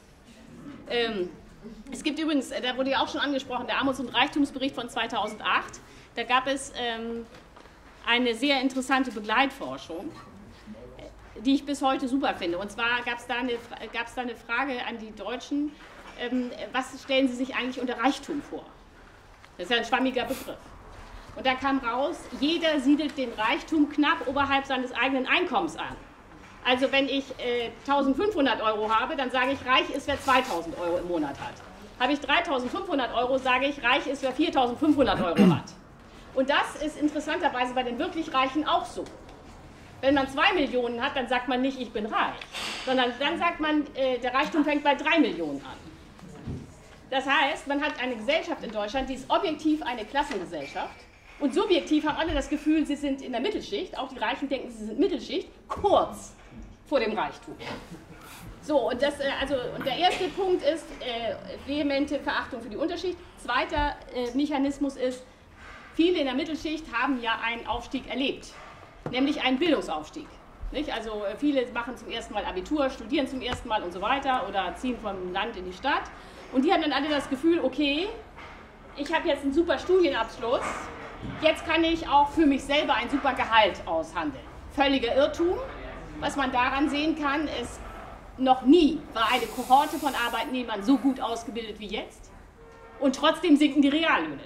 S5: Ähm, Es gibt übrigens, da wurde ja auch schon angesprochen, der Armuts- und Reichtumsbericht von zweitausendacht. Da gab es ähm, eine sehr interessante Begleitforschung, die ich bis heute super finde. Und zwar gab es da, da eine Frage an die Deutschen, ähm, was stellen sie sich eigentlich unter Reichtum vor? Das ist ja ein schwammiger Begriff. Und da kam raus, jeder siedelt den Reichtum knapp oberhalb seines eigenen Einkommens an. Also wenn ich äh, eintausendfünfhundert Euro habe, dann sage ich, reich ist, wer zweitausend Euro im Monat hat. Habe ich dreitausendfünfhundert Euro, sage ich, reich ist, wer viertausendfünfhundert Euro hat. Und das ist interessanterweise bei den wirklich Reichen auch so. Wenn man zwei Millionen hat, dann sagt man nicht, ich bin reich, sondern dann sagt man, äh, der Reichtum fängt bei drei Millionen an. Das heißt, man hat eine Gesellschaft in Deutschland, die ist objektiv eine Klassengesellschaft. Und subjektiv haben alle das Gefühl, sie sind in der Mittelschicht, auch die Reichen denken, sie sind Mittelschicht, kurz vor dem Reichtum. So, und, das, also, und der erste Punkt ist äh, vehemente Verachtung für die Unterschicht. Zweiter äh, Mechanismus ist, viele in der Mittelschicht haben ja einen Aufstieg erlebt, nämlich einen Bildungsaufstieg. Nicht? Also viele machen zum ersten Mal Abitur, studieren zum ersten Mal und so weiter oder ziehen vom Land in die Stadt. Und die haben dann alle das Gefühl, okay, ich habe jetzt einen super Studienabschluss, jetzt kann ich auch für mich selber ein super Gehalt aushandeln. Völliger Irrtum. Was man daran sehen kann, ist, noch nie war eine Kohorte von Arbeitnehmern so gut ausgebildet wie jetzt und trotzdem sinken die Reallöhne.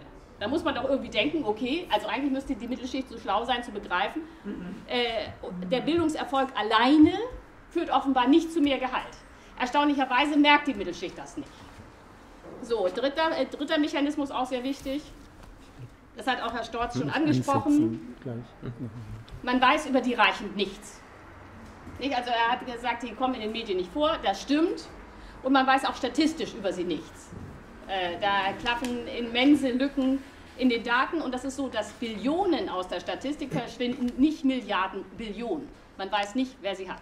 S5: Da muss man doch irgendwie denken, okay, also eigentlich müsste die Mittelschicht so schlau sein zu begreifen, äh, der Bildungserfolg alleine führt offenbar nicht zu mehr Gehalt. Erstaunlicherweise merkt die Mittelschicht das nicht. So, dritter, äh, dritter Mechanismus auch sehr wichtig, das hat auch Herr Storz schon angesprochen, man weiß über die Reichen nichts. Nicht? Also er hat gesagt, die kommen in den Medien nicht vor, das stimmt, und man weiß auch statistisch über sie nichts. Äh, da klaffen immense Lücken in den Daten, und das ist so, dass Billionen aus der Statistik verschwinden, nicht Milliarden, Billionen. Man weiß nicht, wer sie hat.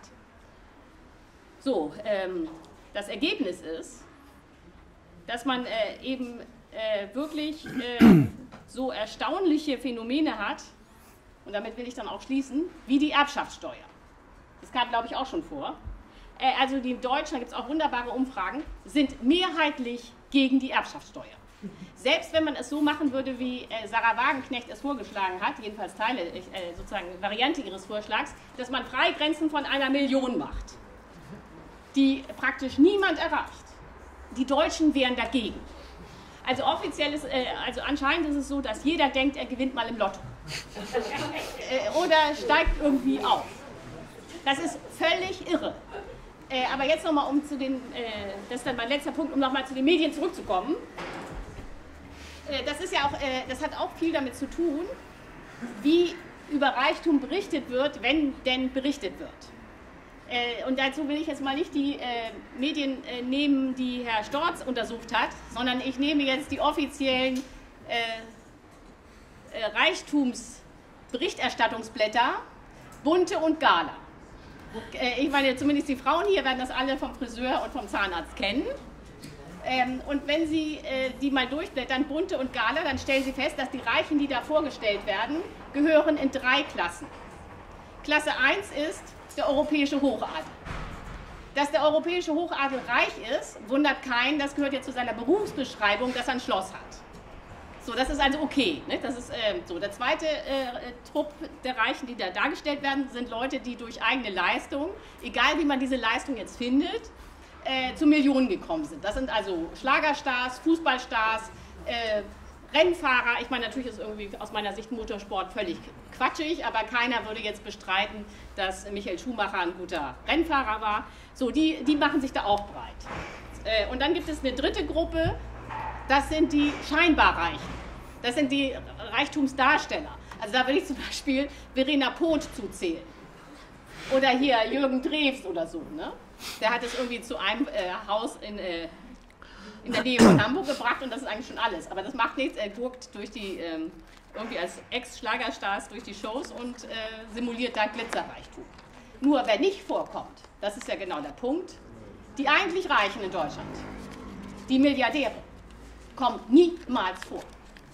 S5: So, ähm, das Ergebnis ist, dass man äh, eben äh, wirklich äh, so erstaunliche Phänomene hat, und damit will ich dann auch schließen, wie die Erbschaftssteuer. Das kam, glaube ich, auch schon vor. Äh, also die Deutschen, da gibt es auch wunderbare Umfragen, sind mehrheitlich gegen die Erbschaftssteuer. Selbst wenn man es so machen würde, wie äh, Sarah Wagenknecht es vorgeschlagen hat, jedenfalls Teile, äh, sozusagen Variante ihres Vorschlags, dass man Freigrenzen von einer Million macht, die praktisch niemand erreicht. Die Deutschen wären dagegen. Also offiziell ist, äh, also anscheinend ist es so, dass jeder denkt, er gewinnt mal im Lotto. äh, oder steigt irgendwie auf. Das ist völlig irre. Äh, aber jetzt nochmal, um zu den, äh, das ist dann mein letzter Punkt, um nochmal zu den Medien zurückzukommen. Äh, das ist ja auch, äh, das hat auch viel damit zu tun, wie über Reichtum berichtet wird, wenn denn berichtet wird. Äh, und dazu will ich jetzt mal nicht die äh, Medien äh, nehmen, die Herr Storz untersucht hat, sondern ich nehme jetzt die offiziellen äh, äh, Reichtumsberichterstattungsblätter, Bunte und Gala. Ich meine, zumindest die Frauen hier werden das alle vom Friseur und vom Zahnarzt kennen. Ähm, und wenn Sie äh, die mal durchblättern, Bunte und Gala, dann stellen Sie fest, dass die Reichen, die da vorgestellt werden, gehören in drei Klassen. Klasse eins ist der europäische Hochadel. Dass der europäische Hochadel reich ist, wundert keinen, das gehört ja zu seiner Berufsbeschreibung, dass er ein Schloss hat. So, das ist also okay. Ne? Das ist äh, so. Der zweite äh, Trupp der Reichen, die da dargestellt werden, sind Leute, die durch eigene Leistung, egal wie man diese Leistung jetzt findet, äh, zu Millionen gekommen sind. Das sind also Schlagerstars, Fußballstars, äh, Rennfahrer. Ich meine, natürlich ist irgendwie aus meiner Sicht Motorsport völlig quatschig, aber keiner würde jetzt bestreiten, dass Michael Schumacher ein guter Rennfahrer war. So, die, die machen sich da auch breit. Äh, und dann gibt es eine dritte Gruppe. Das sind die scheinbar Reichen. Das sind die Reichtumsdarsteller. Also da will ich zum Beispiel Verena Poth zuzählen. Oder hier Jürgen Drews oder so. Ne? Der hat es irgendwie zu einem äh, Haus in, äh, in der Nähe von Hamburg gebracht, und das ist eigentlich schon alles. Aber das macht nichts. Er guckt durch die, ähm, irgendwie als Ex-Schlagerstars durch die Shows und äh, simuliert da Glitzerreichtum. Nur wer nicht vorkommt, das ist ja genau der Punkt, die eigentlich Reichen in Deutschland, die Milliardäre, kommt niemals vor,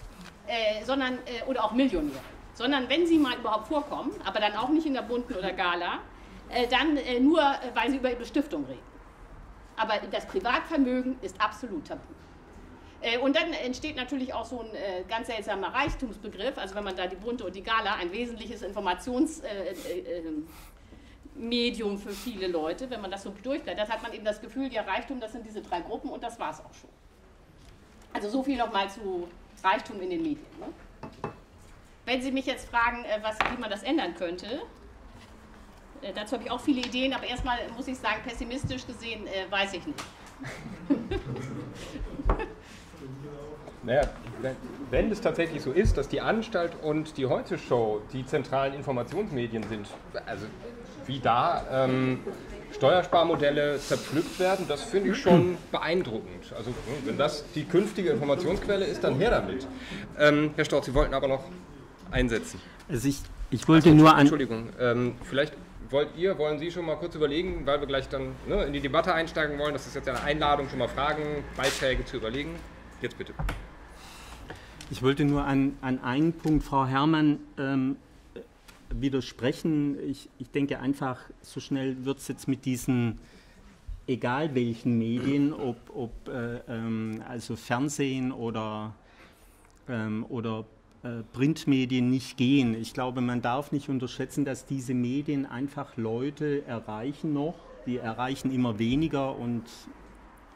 S5: äh, sondern, äh, oder auch Millionäre, sondern wenn sie mal überhaupt vorkommen, aber dann auch nicht in der Bunten oder Gala, äh, dann äh, nur, äh, weil sie über ihre Stiftung reden. Aber das Privatvermögen ist absolut tabu. Äh, und dann entsteht natürlich auch so ein äh, ganz seltsamer Reichtumsbegriff, also wenn man da die Bunte und die Gala, ein wesentliches Informationsmedium äh, äh, für viele Leute, wenn man das so durchblättert, hat man eben das Gefühl, ja, Reichtum, das sind diese drei Gruppen, und das war es auch schon. Also so viel nochmal zu Reichtum in den Medien. Ne? Wenn Sie mich jetzt fragen, was, wie man das ändern könnte, äh, dazu habe ich auch viele Ideen, aber erstmal muss ich sagen, pessimistisch gesehen, äh, weiß ich nicht.
S1: Naja, wenn, wenn es tatsächlich so ist, dass die Anstalt und die Heute-Show die zentralen Informationsmedien sind, also wie da ähm, Steuersparmodelle zerpflückt werden, das finde ich schon beeindruckend. Also wenn das die künftige Informationsquelle ist, dann her damit. Ähm, Herr Storz, Sie wollten aber noch einsetzen.
S3: Also ich, ich wollte
S1: Ach,
S3: nur an...
S1: Entschuldigung, ähm, vielleicht wollt ihr, wollen Sie schon mal kurz überlegen, weil wir gleich dann ne, in die Debatte einsteigen wollen, das ist jetzt eine Einladung, schon mal Fragen, Beiträge zu überlegen. Jetzt bitte.
S3: Ich wollte nur an, an einen Punkt, Frau Herrmann, ähm, widersprechen. Ich, ich denke einfach, so schnell wird es jetzt mit diesen, egal welchen Medien, ob, ob äh, ähm, also Fernsehen oder, ähm, oder äh, Printmedien nicht gehen. Ich glaube, man darf nicht unterschätzen, dass diese Medien einfach Leute erreichen noch, die erreichen immer weniger, und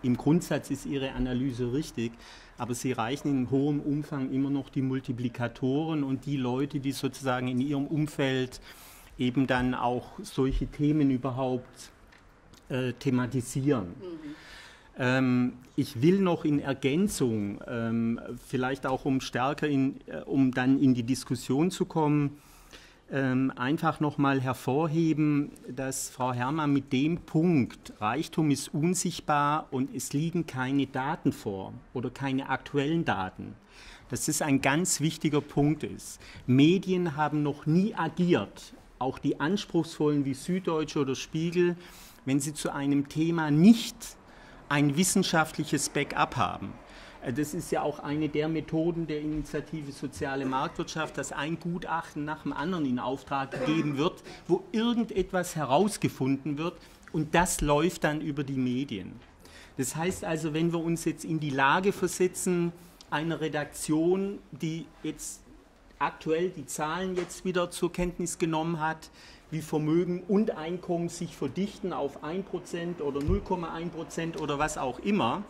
S3: im Grundsatz ist Ihre Analyse richtig, aber Sie reichen in hohem Umfang immer noch die Multiplikatoren und die Leute, die sozusagen in ihrem Umfeld eben dann auch solche Themen überhaupt äh, thematisieren. Mhm. Ähm, ich will noch in Ergänzung, ähm, vielleicht auch um stärker, in, äh, um dann in die Diskussion zu kommen, ähm, einfach nochmal hervorheben, dass Frau Herrmann mit dem Punkt, Reichtum ist unsichtbar und es liegen keine Daten vor oder keine aktuellen Daten, dass das ein ganz wichtiger Punkt ist. Medien haben noch nie agiert, auch die anspruchsvollen wie Süddeutsche oder Spiegel, wenn sie zu einem Thema nicht ein wissenschaftliches Backup haben. Das ist ja auch eine der Methoden der Initiative Soziale Marktwirtschaft, dass ein Gutachten nach dem anderen in Auftrag gegeben wird, wo irgendetwas herausgefunden wird und das läuft dann über die Medien. Das heißt also, wenn wir uns jetzt in die Lage versetzen, einer Redaktion, die jetzt aktuell die Zahlen jetzt wieder zur Kenntnis genommen hat, wie Vermögen und Einkommen sich verdichten auf ein Prozent oder null Komma eins Prozent oder was auch immer,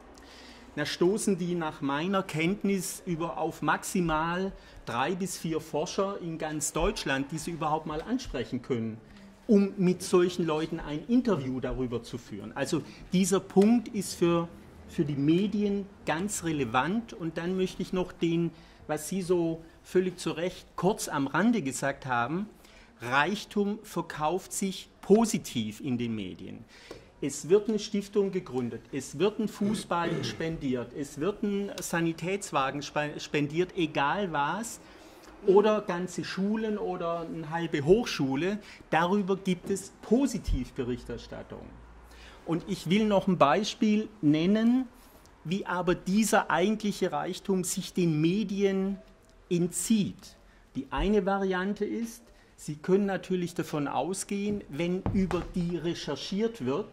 S3: da stoßen die nach meiner Kenntnis über auf maximal drei bis vier Forscher in ganz Deutschland, die sie überhaupt mal ansprechen können, um mit solchen Leuten ein Interview darüber zu führen. Also dieser Punkt ist für, für die Medien ganz relevant und dann möchte ich noch den, was Sie so völlig zu Recht kurz am Rande gesagt haben, Reichtum verkauft sich positiv in den Medien. Es wird eine Stiftung gegründet, es wird ein Fußball spendiert, es wird ein Sanitätswagen spendiert, egal was, oder ganze Schulen oder eine halbe Hochschule. Darüber gibt es Positivberichterstattung. Und ich will noch ein Beispiel nennen, wie aber dieser eigentliche Reichtum sich den Medien entzieht. Die eine Variante ist, Sie können natürlich davon ausgehen, wenn über die recherchiert wird,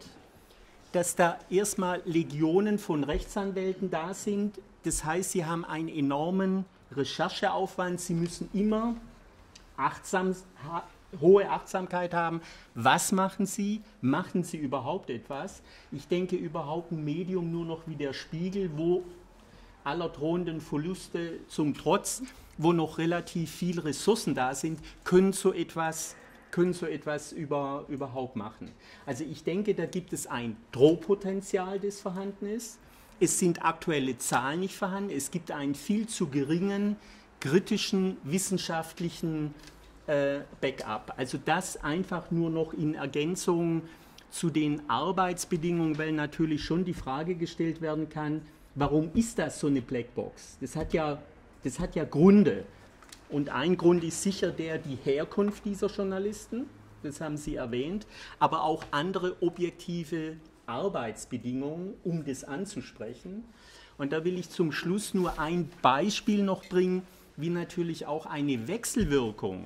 S3: dass da erstmal Legionen von Rechtsanwälten da sind. Das heißt, Sie haben einen enormen Rechercheaufwand. Sie müssen immer achtsam, ha, hohe Achtsamkeit haben. Was machen Sie? Machen Sie überhaupt etwas? Ich denke, überhaupt ein Medium nur noch wie der Spiegel, wo aller drohenden Verluste zum Trotz, wo noch relativ viele Ressourcen da sind, können so etwas, können so etwas über, überhaupt machen. Also ich denke, da gibt es ein Drohpotenzial, das vorhanden ist. Es sind aktuelle Zahlen nicht vorhanden. Es gibt einen viel zu geringen kritischen wissenschaftlichen äh, Backup. Also das einfach nur noch in Ergänzung zu den Arbeitsbedingungen, weil natürlich schon die Frage gestellt werden kann, warum ist das so eine Blackbox? Das hat ja, das hat ja Gründe. Und ein Grund ist sicher der, die Herkunft dieser Journalisten, das haben Sie erwähnt, aber auch andere objektive Arbeitsbedingungen, um das anzusprechen. Und da will ich zum Schluss nur ein Beispiel noch bringen, wie natürlich auch eine Wechselwirkung,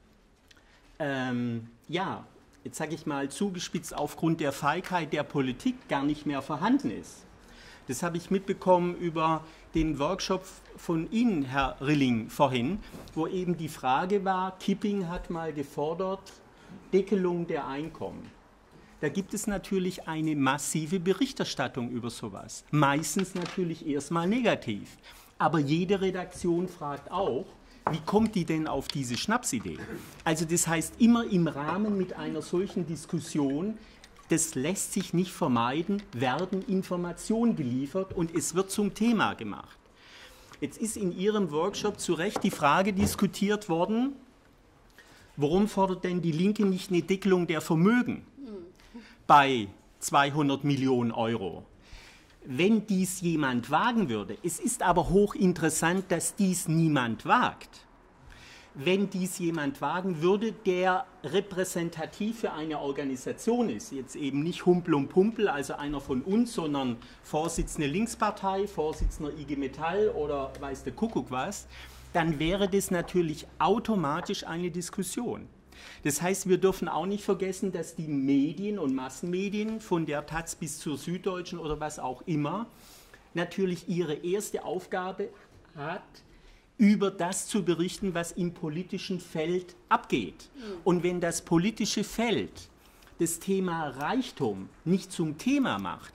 S3: ähm, ja, jetzt sage ich mal zugespitzt, aufgrund der Feigheit der Politik gar nicht mehr vorhanden ist. Das habe ich mitbekommen über den Workshop von Ihnen, Herr Rilling, vorhin, wo eben die Frage war, Kipping hat mal gefordert, Deckelung der Einkommen. Da gibt es natürlich eine massive Berichterstattung über sowas. Meistens natürlich erstmal negativ. Aber jede Redaktion fragt auch, wie kommt die denn auf diese Schnapsidee? Also das heißt, immer im Rahmen mit einer solchen Diskussion, das lässt sich nicht vermeiden, werden Informationen geliefert und es wird zum Thema gemacht. Jetzt ist in Ihrem Workshop zu Recht die Frage diskutiert worden, warum fordert denn die Linke nicht eine Deckelung der Vermögen bei zweihundert Millionen Euro? Wenn dies jemand wagen würde, es ist aber hochinteressant, dass dies niemand wagt. Wenn dies jemand wagen würde, der repräsentativ für eine Organisation ist, jetzt eben nicht Humpel und Pumpel, also einer von uns, sondern Vorsitzende Linkspartei, Vorsitzender I G Metall oder weiß der Kuckuck was, dann wäre das natürlich automatisch eine Diskussion. Das heißt, wir dürfen auch nicht vergessen, dass die Medien und Massenmedien, von der Taz bis zur Süddeutschen oder was auch immer, natürlich ihre erste Aufgabe hat, über das zu berichten, was im politischen Feld abgeht. Und wenn das politische Feld das Thema Reichtum nicht zum Thema macht,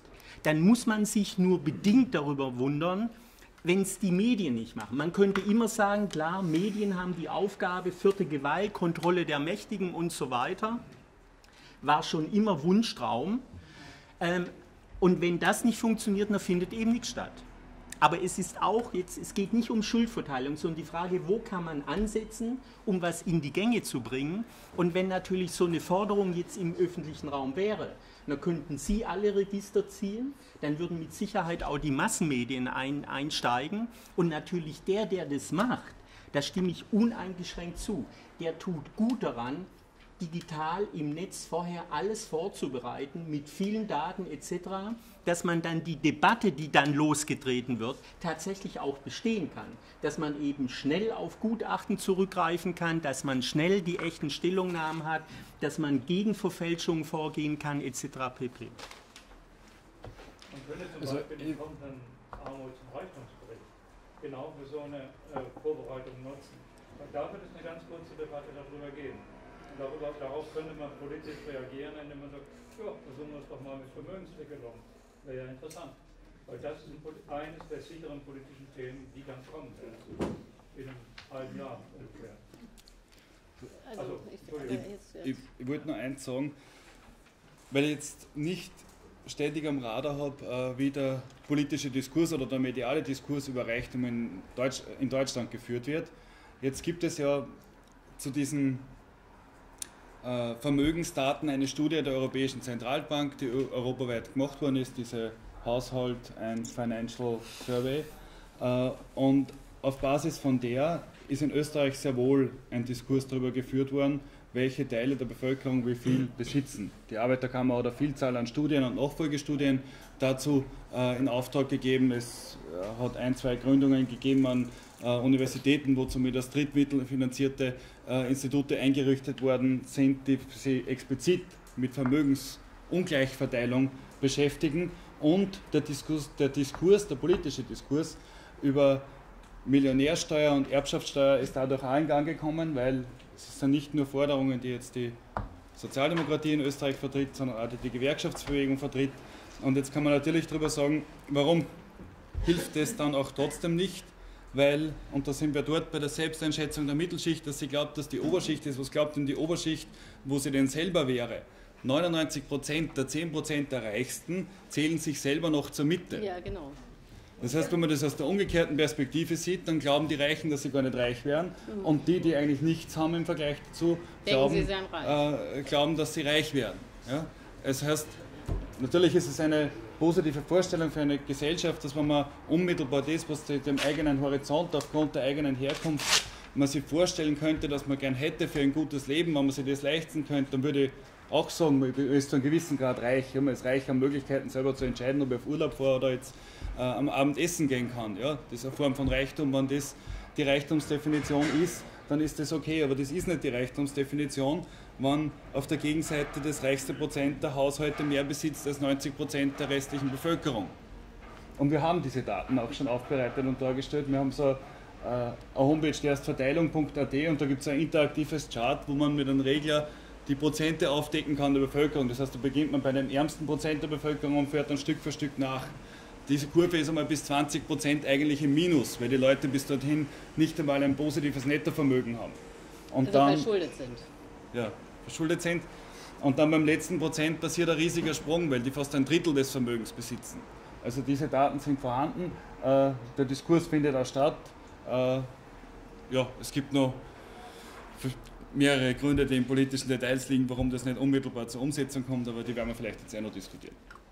S3: dann muss man sich nur bedingt darüber wundern, wenn es die Medien nicht machen. Man könnte immer sagen, klar, Medien haben die Aufgabe, vierte Gewalt, Kontrolle der Mächtigen und so weiter. War schon immer Wunschtraum. Ähm, und wenn das nicht funktioniert, dann findet eben nichts statt. Aber es ist auch jetzt, es geht nicht um Schuldverteilung, sondern die Frage, wo kann man ansetzen, um was in die Gänge zu bringen. Und wenn natürlich so eine Forderung jetzt im öffentlichen Raum wäre, dann könnten Sie alle Register ziehen, dann würden mit Sicherheit auch die Massenmedien ein, einsteigen. Und natürlich der, der das macht, da stimme ich uneingeschränkt zu, der tut gut daran, digital im Netz vorher alles vorzubereiten, mit vielen Daten et cetera, dass man dann die Debatte, die dann losgetreten wird, tatsächlich auch bestehen kann. Dass man eben schnell auf Gutachten zurückgreifen kann, dass man schnell die echten Stellungnahmen hat, dass man gegen Verfälschungen vorgehen kann et cetera pp.
S6: Man könnte zum
S2: Also,
S6: Beispiel den kommenden Armuts- und Reichtumsbericht genau für so eine äh, Vorbereitung nutzen. Und da wird es eine ganz kurze Debatte darüber geben. Und darüber, darauf könnte man politisch reagieren, indem man sagt, ja, versuchen wir es doch mal mit Vermögensregelung. Wäre ja interessant. Weil das ist eines der sicheren politischen Themen, die dann kommen werden. In einem halben Jahr ungefähr.
S5: Also,
S6: Also,
S5: ich,
S6: Entschuldigung.
S5: äh, jetzt,
S2: Ich, ich wollte nur eins sagen, weil ich jetzt nicht ständig am Radar habe, äh, wie der politische Diskurs oder der mediale Diskurs über Reichtum in, Deutsch, in Deutschland geführt wird. Jetzt gibt es ja zu diesen äh, Vermögensdaten eine Studie der Europäischen Zentralbank, die europaweit gemacht worden ist, diese Household and Financial Survey. Äh, und auf Basis von der ist in Österreich sehr wohl ein Diskurs darüber geführt worden, welche Teile der Bevölkerung wie viel besitzen. Die Arbeiterkammer hat eine Vielzahl an Studien und Nachfolgestudien dazu äh, in Auftrag gegeben. Es äh, hat ein, zwei Gründungen gegeben an äh, Universitäten, wo zumindest drittmittelfinanzierte äh, Institute eingerichtet worden sind, die sich explizit mit Vermögensungleichverteilung beschäftigen. Und der Diskurs, der Diskurs, der politische Diskurs über Millionärsteuer und Erbschaftssteuer ist dadurch auch in Gang gekommen, weil es sind nicht nur Forderungen, die jetzt die Sozialdemokratie in Österreich vertritt, sondern auch die, die Gewerkschaftsbewegung vertritt. Und jetzt kann man natürlich darüber sagen, warum hilft es dann auch trotzdem nicht, weil, und da sind wir dort bei der Selbsteinschätzung der Mittelschicht, dass sie glaubt, dass die Oberschicht ist. Was glaubt denn die Oberschicht, wo sie denn selber wäre? neunundneunzig Prozent der zehn Prozent der Reichsten zählen sich selber noch zur Mitte.
S5: ja, genau.
S2: Das heißt, wenn man das aus der umgekehrten Perspektive sieht, dann glauben die Reichen, dass sie gar nicht reich wären. Und die, die eigentlich nichts haben im Vergleich dazu, glauben,
S5: sie seien reich.
S2: äh, glauben dass sie reich werden. Ja? Das heißt, natürlich ist es eine positive Vorstellung für eine Gesellschaft, dass wenn man unmittelbar das, was dem eigenen Horizont aufgrund der eigenen Herkunft man sich vorstellen könnte, dass man gern hätte für ein gutes Leben, wenn man sich das leisten könnte, dann würde ich auch sagen, man ist zu einem gewissen Grad reich. Ja, man ist reich an Möglichkeiten, selber zu entscheiden, ob ich auf Urlaub fahre oder jetzt äh, am Abend essen gehen kann. Ja, das ist eine Form von Reichtum. Wenn das die Reichtumsdefinition ist, dann ist das okay. Aber das ist nicht die Reichtumsdefinition, wenn auf der Gegenseite das reichste Prozent der Haushalte mehr besitzt als neunzig Prozent der restlichen Bevölkerung. Und wir haben diese Daten auch schon aufbereitet und dargestellt. Wir haben so äh, eine Homepage, die heißt verteilung punkt a t, und da gibt es ein interaktives Chart, wo man mit einem Regler die Prozente aufdecken kann der Bevölkerung. Das heißt, da beginnt man bei den ärmsten Prozent der Bevölkerung und fährt dann Stück für Stück nach. Diese Kurve ist einmal bis zwanzig Prozent eigentlich im Minus, weil die Leute bis dorthin nicht einmal ein positives Nettovermögen haben. Und
S5: Also
S2: dann,
S5: verschuldet sind.
S2: ja, verschuldet sind. Und dann beim letzten Prozent passiert ein riesiger Sprung, weil die fast ein Drittel des Vermögens besitzen. Also diese Daten sind vorhanden, äh, der Diskurs findet auch statt. Äh, ja, es gibt noch mehrere Gründe, die in politischen Details liegen, warum das nicht unmittelbar zur Umsetzung kommt, aber die werden wir vielleicht jetzt auch noch diskutieren.